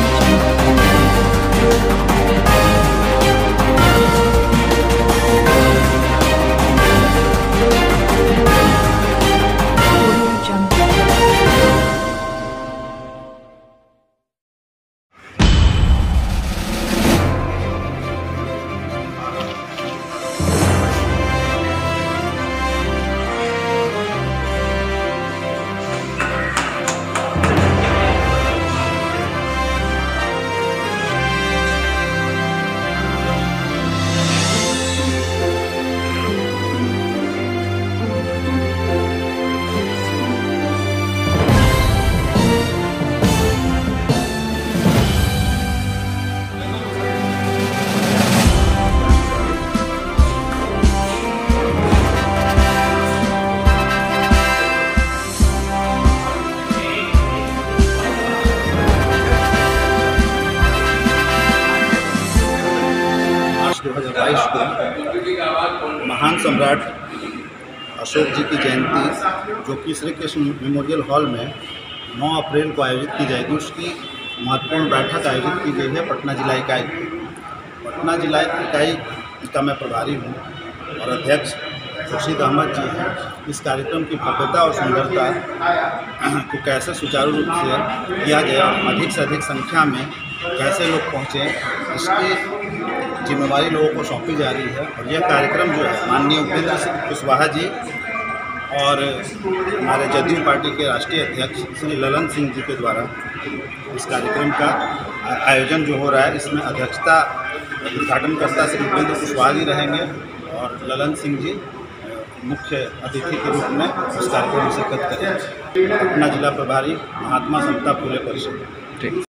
को महान सम्राट अशोक जी की जयंती जो कि श्री कृष्ण मेमोरियल हॉल में 9 अप्रैल को आयोजित की जाएगी, उसकी महत्वपूर्ण बैठक आयोजित की गई है पटना जिला इकाई। पटना जिला इकाई का मैं प्रभारी हूँ और अध्यक्ष खुर्शीद अहमद जी हैं। इस कार्यक्रम की भव्यता और सुंदरता को कैसे सुचारू रूप से किया जाए और अधिक से अधिक संख्या में कैसे लोग पहुँचें, इसकी जिम्मेवारी लोगों को सौंपी जा रही है। और यह कार्यक्रम जो है माननीय उपेंद्र सिंह कुशवाहा जी और हमारे जदयू पार्टी के राष्ट्रीय अध्यक्ष श्री ललन सिंह जी के द्वारा इस कार्यक्रम का आयोजन जो हो रहा है, इसमें अध्यक्षता उद्घाटनकर्ता श्री उपेंद्र कुशवाहा जी रहेंगे और ललन सिंह जी मुख्य अतिथि के रूप में इस कार्यक्रम में शिरकत करेंगे। पटना जिला प्रभारी महात्मा समता फुले परिषद।